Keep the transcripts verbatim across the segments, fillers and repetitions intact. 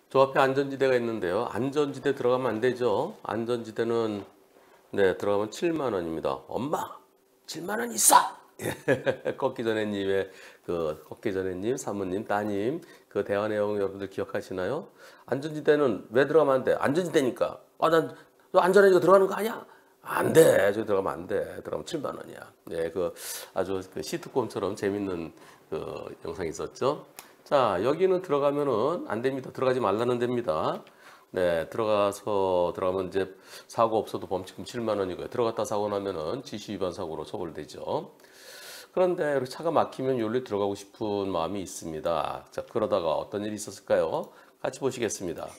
저 앞에 안전지대가 있는데요. 안전지대 들어가면 안 되죠. 안전지대는 네 들어가면 칠만 원입니다. 엄마 칠만 원 있어. 예, 꺾기 전에님의 그 꺾기 전에님 사모님 따님 그 대화 내용 여러분들 기억하시나요? 안전지대는 왜 들어가면 안 돼? 안전지대니까. 아난 안전하니까 들어가는 거 아니야? 안 돼. 저 들어가면 안 돼. 들어가면 칠만 원이야. 예, 그 아주 그 시트콤처럼 재밌는 그 영상이 있었죠. 자, 여기는 들어가면은 안 됩니다. 들어가지 말라는 데입니다. 네, 들어가서 들어가면 이제 사고 없어도 범칙금 칠만 원이고요. 들어갔다 사고 나면은 지시 위반 사고로 처벌되죠. 그런데 이렇게 차가 막히면 여기로 들어가고 싶은 마음이 있습니다. 자, 그러다가 어떤 일이 있었을까요? 같이 보시겠습니다.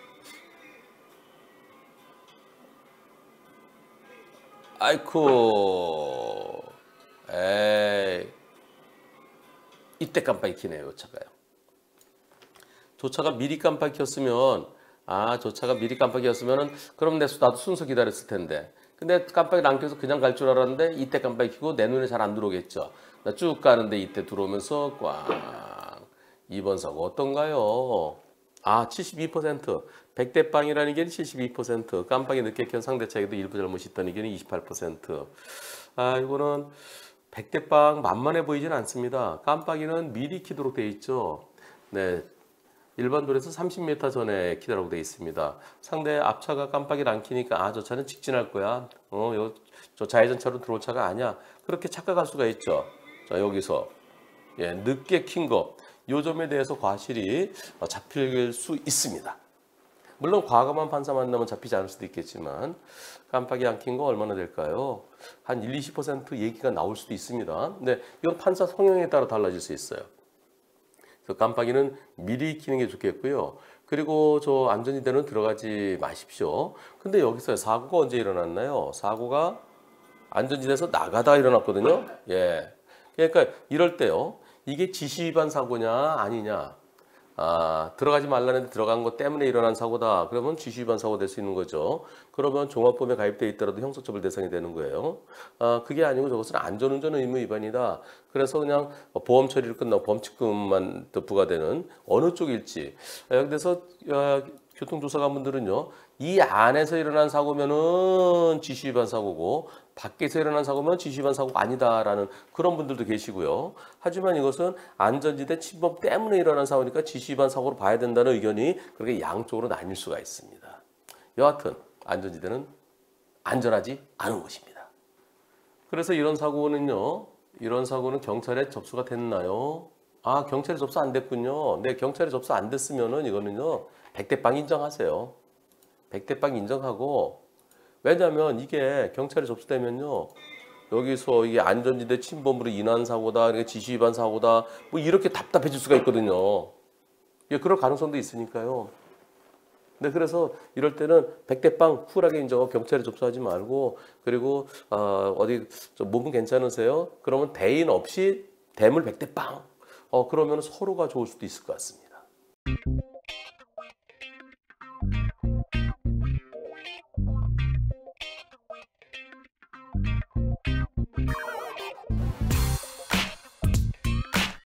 아이쿠, 에이, 이때 깜빡이 켜네요, 이 차가요. 저 차가 미리 깜빡이 켰으면, 아, 저 차가 미리 깜빡이 켰으면은, 그럼 내 나도 순서 기다렸을 텐데. 근데 깜빡이를 안 켜서 그냥 갈 줄 알았는데, 이때 깜빡이 켜고 내 눈에 잘 안 들어오겠죠. 나 쭉 가는데 이때 들어오면서 꽝. 이 번 사고 어떤가요? 아, 칠십이 퍼센트. 백 대 빵이라는 게 칠십이 퍼센트. 깜빡이 늦게 켠 상대차에도 일부 잘못이 있다는 게 이십팔 퍼센트. 아, 이거는 백 대 빵 만만해 보이진 않습니다. 깜빡이는 미리 키도록 돼 있죠. 네. 일반 도로에서 삼십 미터 전에 키라고 되어 있습니다. 상대 앞차가 깜빡이를 안 켜니까 아, 저 차는 직진할 거야. 어, 요, 저 좌회전차로 들어올 차가 아니야. 그렇게 착각할 수가 있죠. 자, 여기서 예, 늦게 킨 거. 요 점에 대해서 과실이 잡힐 수 있습니다. 물론 과감한 판사 만나면 잡히지 않을 수도 있겠지만 깜빡이 안 킨 거 얼마나 될까요? 한 일, 이십 퍼센트 얘기가 나올 수도 있습니다. 근데 이건 판사 성향에 따라 달라질 수 있어요. 그래서 깜빡이는 미리 켜는 게 좋겠고요. 그리고 저 안전지대는 들어가지 마십시오. 근데 여기서 사고가 언제 일어났나요? 사고가 안전지대에서 나가다 일어났거든요. 예. 그러니까 이럴 때요. 이게 지시 위반 사고냐 아니냐. 아, 들어가지 말라는데 들어간 것 때문에 일어난 사고다. 그러면 지시 위반 사고 될 수 있는 거죠. 그러면 종합범에 가입되어 있더라도 형사처벌 대상이 되는 거예요. 아, 그게 아니고 저것은 안전운전 의무 위반이다. 그래서 그냥 보험 처리를 끝나고 범칙금만 더 부과되는 어느 쪽일지. 그래서 교통조사관분들은요. 이 안에서 일어난 사고면은 지시 위반 사고고 밖에서 일어난 사고면 지시 위반 사고가 아니다라는 그런 분들도 계시고요. 하지만 이것은 안전지대 침범 때문에 일어난 사고니까 지시 위반 사고로 봐야 된다는 의견이 그렇게 양쪽으로 나뉠 수가 있습니다. 여하튼 안전지대는 안전하지 않은 것입니다. 그래서 이런 사고는요. 이런 사고는 경찰에 접수가 됐나요? 아, 경찰에 접수 안 됐군요. 네, 경찰에 접수 안 됐으면은 이거는요. 백 대 빵 인정하세요. 백 대 빵 인정하고 왜냐하면 이게 경찰에 접수되면요. 여기서 이게 안전지대 침범으로 인한 사고다, 그러니까 지시 위반 사고다, 뭐 이렇게 답답해질 수가 있거든요. 예, 그럴 가능성도 있으니까요. 네, 그래서 이럴 때는 백 대 빵 쿨하게 인정하고 경찰에 접수하지 말고 그리고 어, 어디 몸은 괜찮으세요? 그러면 대인 없이 대물 백 대 빵. 어, 그러면 서로가 좋을 수도 있을 것 같습니다.